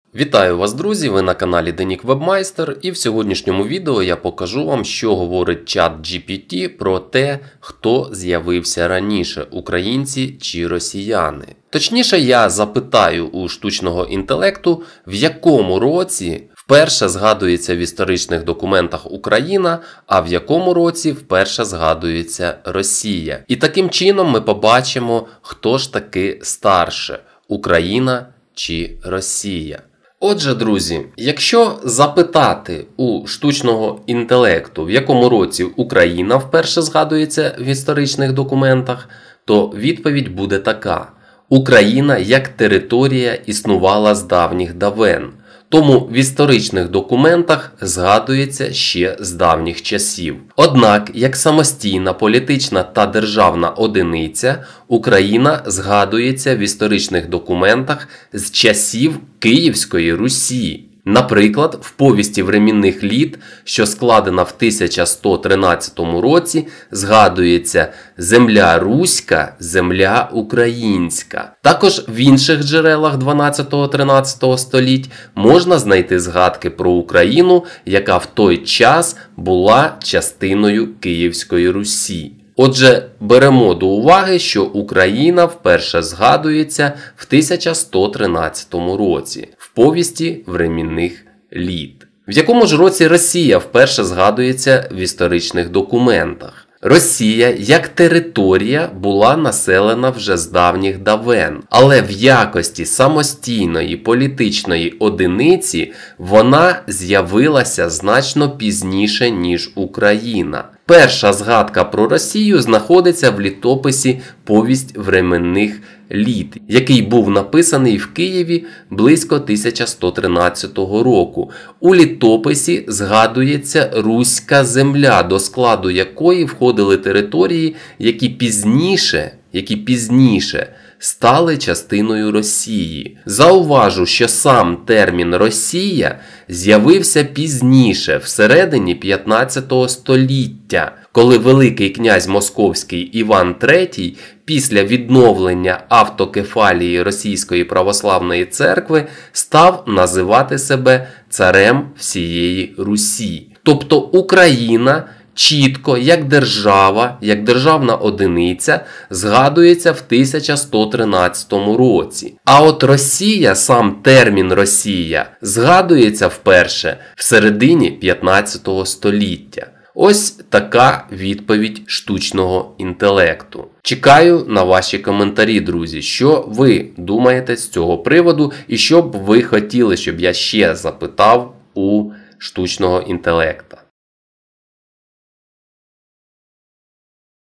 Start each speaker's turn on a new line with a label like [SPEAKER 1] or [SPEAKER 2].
[SPEAKER 1] Вітаю вас, друзі! Ви на каналі Денік Вебмайстер, і в сьогоднішньому відео я покажу вам, що говорить чат GPT про те, хто з'явився раніше – українці чи росіяни. Точніше, я запитаю у штучного інтелекту, в якому році вперше згадується в історичних документах Україна, а в якому році вперше згадується Росія. І таким чином ми побачимо, хто ж таки старше – Україна чи Росія. Отже, друзі, якщо запитати у штучного інтелекту, в якому році Україна вперше згадується в історичних документах, то відповідь буде така. Україна як територія існувала з давніх давен. Тому в історичних документах згадується ще з давніх часів. Однак, як самостійна політична та державна одиниця, Україна згадується в історичних документах з часів Київської Русі. Наприклад, в повісті времінних літ, що складена в 1113 році, згадується «Земля Руська, земля українська». Також в інших джерелах 12-13 століть можна знайти згадки про Україну, яка в той час була частиною Київської Русі. Отже, беремо до уваги, що Україна вперше згадується в 1113 році в повісті времінних літ. В якому ж році Росія вперше згадується в історичних документах? Росія як територія була населена вже з давніх давен, але в якості самостійної політичної одиниці вона з'явилася значно пізніше, ніж Україна. Перша згадка про Росію знаходиться в літописі «Повість временних літ», який був написаний в Києві близько 1113 року. У літописі згадується Руська земля, до складу якої входили території, які пізніше стали частиною Росії. Зауважу, що сам термін «Росія» з'явився пізніше, всередині 15 століття, коли Великий князь Московський Іван III після відновлення автокефалії Російської православної церкви став називати себе царем всієї Русі. Тобто Україна чітко, як держава, як державна одиниця, згадується в 1113 році. А от Росія, сам термін «Росія», згадується вперше в середині 15 століття. Ось така відповідь штучного інтелекту. Чекаю на ваші коментарі, друзі, що ви думаєте з цього приводу і що б ви хотіли, щоб я ще запитав у штучного інтелекта.